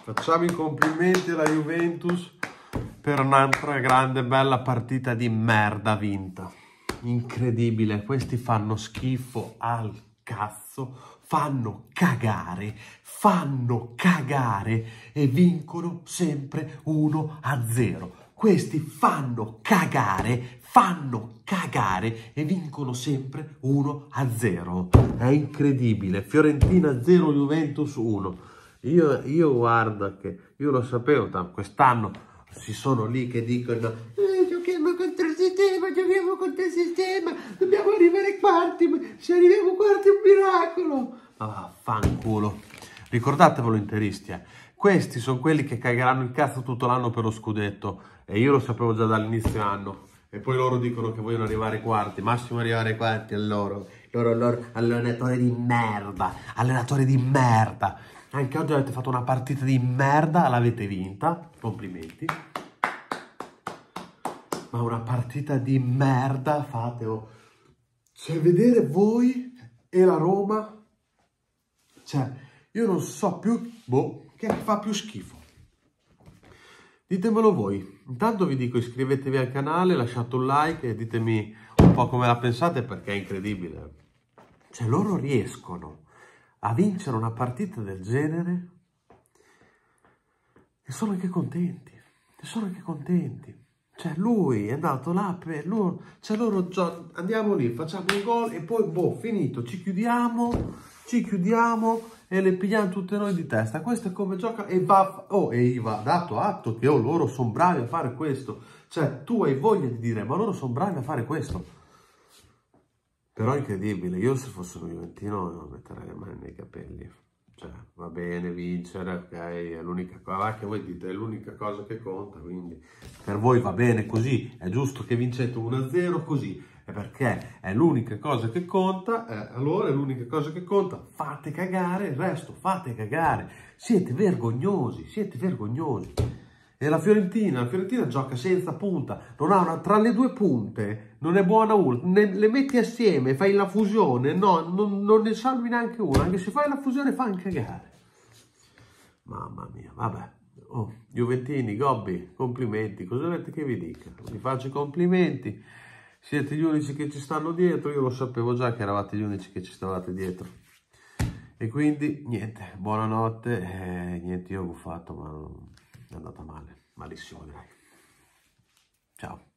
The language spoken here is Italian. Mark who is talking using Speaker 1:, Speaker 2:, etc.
Speaker 1: Facciamo i complimenti alla Juventus per un'altra grande bella partita di merda vinta. Incredibile, questi fanno schifo al cazzo, fanno cagare e vincono sempre 1-0. Questi fanno cagare e vincono sempre 1-0. È incredibile. Fiorentina 0, Juventus 1. Io guarda che io lo sapevo, quest'anno ci sono lì che dicono giochiamo contro il sistema, dobbiamo arrivare ai quarti, se arriviamo ai quarti è un miracolo. Ma vaffanculo. Ricordatevelo interisti, questi sono quelli che cagheranno il cazzo tutto l'anno per lo scudetto, e io lo sapevo già dall'inizio anno, e poi loro dicono che vogliono arrivare ai quarti, massimo arrivare ai quarti, loro allenatore di merda. Anche oggi avete fatto una partita di merda, l'avete vinta, complimenti. Ma una partita di merda fate, cioè vedere voi e la Roma, cioè io non so più, che fa più schifo. Ditemelo voi. Intanto vi dico, iscrivetevi al canale, lasciate un like e ditemi un po' come la pensate, perché è incredibile. Cioè loro riescono a vincere una partita del genere e sono anche contenti. Cioè lui è andato là per loro, cioè loro andiamo lì, facciamo un gol e poi finito, ci chiudiamo e le pigliamo tutte noi di testa. Questo è come gioca e gli va dato atto che loro sono bravi a fare questo. Cioè tu hai voglia di dire, ma loro sono bravi a fare questo. Però è incredibile, io se fossi un juventino non metterei le mani nei capelli. Cioè, va bene vincere, ok, è l'unica cosa che voi dite, è l'unica cosa che conta, quindi per voi va bene così, è giusto che vincete 1-0 così, è perché è l'unica cosa che conta, allora è l'unica cosa che conta, fate cagare, il resto fate cagare, siete vergognosi. E la Fiorentina gioca senza punta, non ha tra le due punte, non è buona una, le metti assieme, fai la fusione, no, non ne salvi neanche una, anche se fai la fusione fanno cagare. Mamma mia, vabbè. Juventini, Gobbi, complimenti, cosa volete che vi dica? Vi faccio i complimenti, siete gli unici che ci stanno dietro, io lo sapevo già che eravate gli unici che ci stavate dietro. E quindi, niente, buonanotte, niente, io ho fatto, ma... è andata male, malissimo direi. Ciao.